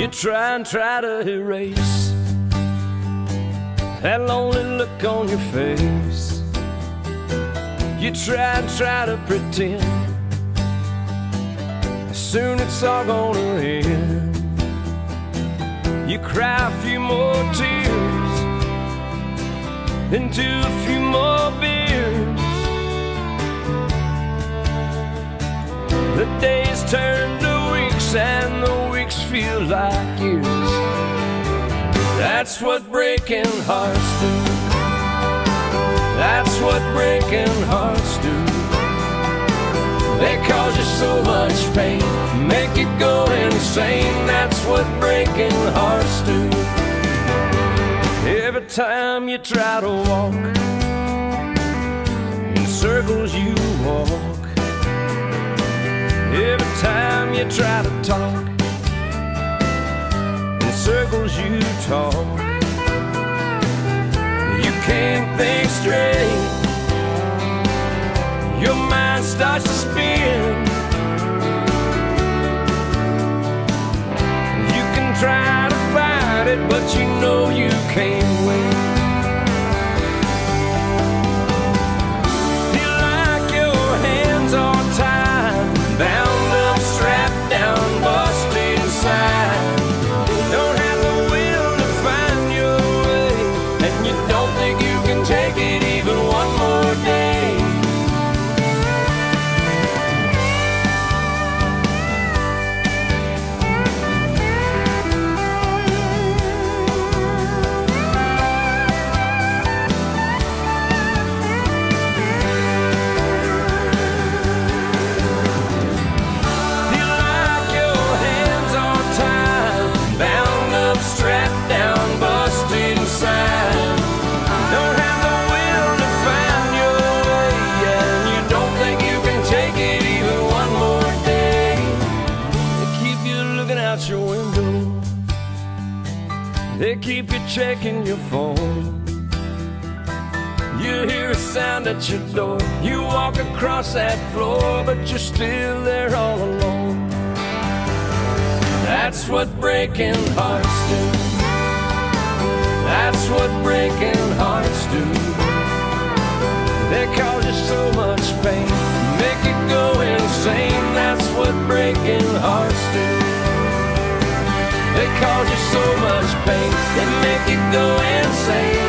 You try to erase that lonely look on your face. You try to pretend soon it's all gonna end. You cry a few more tears into a few more beers. The days turn to weeks and the weeks feel like years. That's what breaking hearts do. That's what breaking hearts do. They cause you so much pain, make you go insane. That's what breaking hearts do. Every time you try to walk in circles you walk. Every time you try to talk in circles you talk. You can't think straight, your mind starts to spin. You can try to fight it, but you know you can't win. Feel like your hands are tied, bound up, strapped down, busted inside. Don't have the will to find your way, and you don't think you can take it even one more day. Your window, they keep you checking your phone. You hear a sound at your door, you walk across that floor, but you're still there all alone. That's what breaking hearts do. That's what breaking hearts do. They cause you so much pain, make you go insane. That's what breaking hearts do. They cause you so much pain, they make you go insane.